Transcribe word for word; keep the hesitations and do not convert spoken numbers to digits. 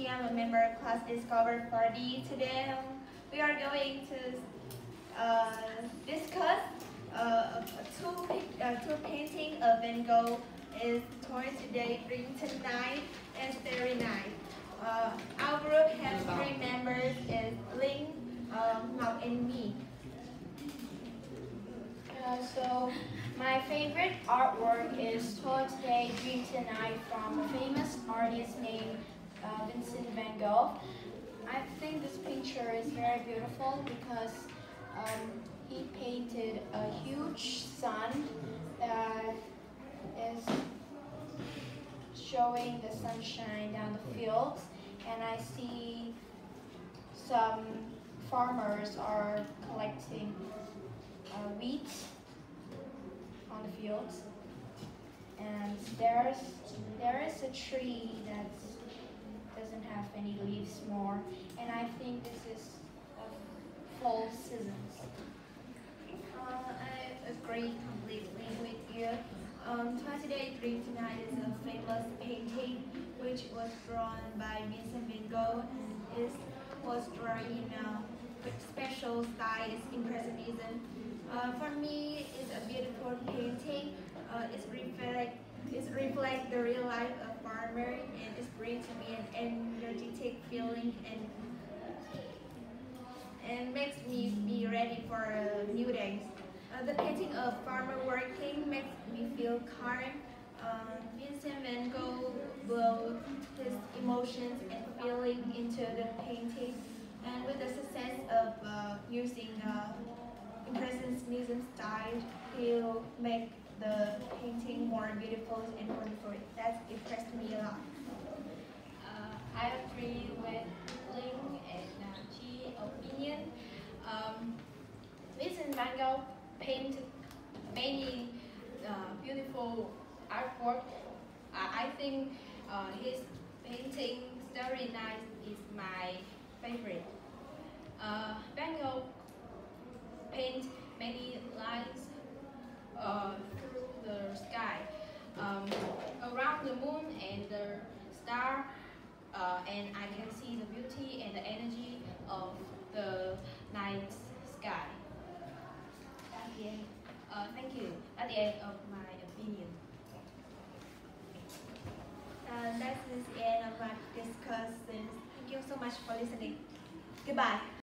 I'm a member of class Discover Party. Today um, we are going to uh, discuss uh, two, uh, two painting of Van Gogh is Torn Today, Dream Tonight, and Starry Night. Uh, our group has three members, is Ling, uh, Ngọc, and me. Uh, so, my favorite artwork is Torn Today, Dream Tonight from a famous artist named uh, Vincent van Gogh. I think this picture is very beautiful because um, he painted a huge sun that is showing the sunshine down the fields, and I see some farmers are collecting uh, wheat on the fields, and there's there is a tree that doesn't have any leaves more, and I think this is a fall seasons. Uh, I agree completely with you. Um, Today, Dream Tonight is a famous painting which was drawn by Vincent van Gogh, and it was drawn in a special style, it's Impressionism. Uh, for me, it's a beautiful painting. Uh, it's reflect it reflects the real life of farmer, and it brings me an energetic feeling and and makes me be ready for uh, new days. Uh, the painting of farmer working makes me feel calm. Uh, Vincent van Gogh will his emotions and feeling into the painting, and with the success of uh, using uh, Impressionism style, he'll make the painting more beautiful and wonderful. That impressed me a lot. Uh, I agree with Ling and uh, G opinion. Um, Vincent van Gogh painted many uh, beautiful artwork. Uh, I think uh, his painting Starry Night is my favorite. Uh, Van Gogh paint many lines uh, through the sky, um, around the moon and the star, uh, and I can see the beauty and the energy of the night sky. At the end, uh, thank you. At the end of my opinion. Uh, that is the end of our discussion. Thank you so much for listening. Goodbye.